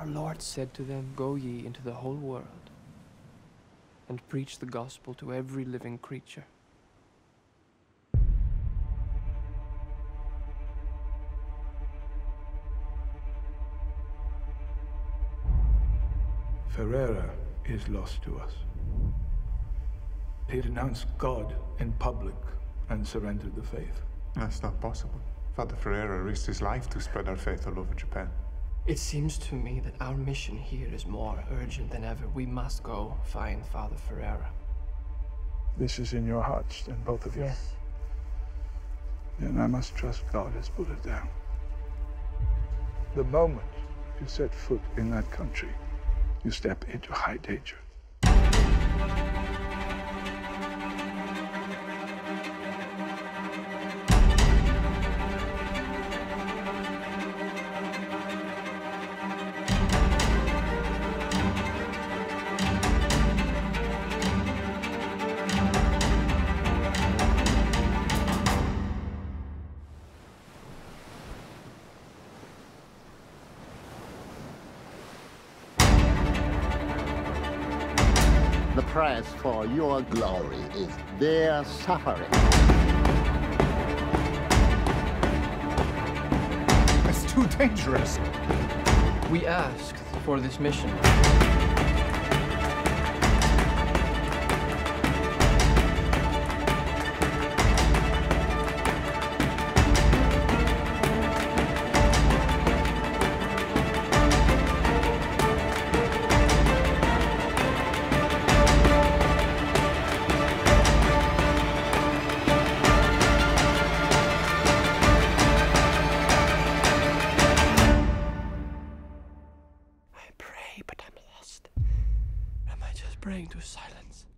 Our Lord said to them, "Go ye into the whole world and preach the gospel to every living creature." Ferreira is lost to us. He denounced God in public and surrendered the faith. That's not possible. Father Ferreira risked his life to spread our faith all over Japan. It seems to me that our mission here is more urgent than ever. We must go find Father Ferreira. This is in your hearts, then, both of you? Yes. Then I must trust God has put it down. The moment you set foot in that country, you step into high danger. The price for your glory is their suffering. It's too dangerous. We asked for this mission. I pray, but I'm lost. Am I just praying to silence?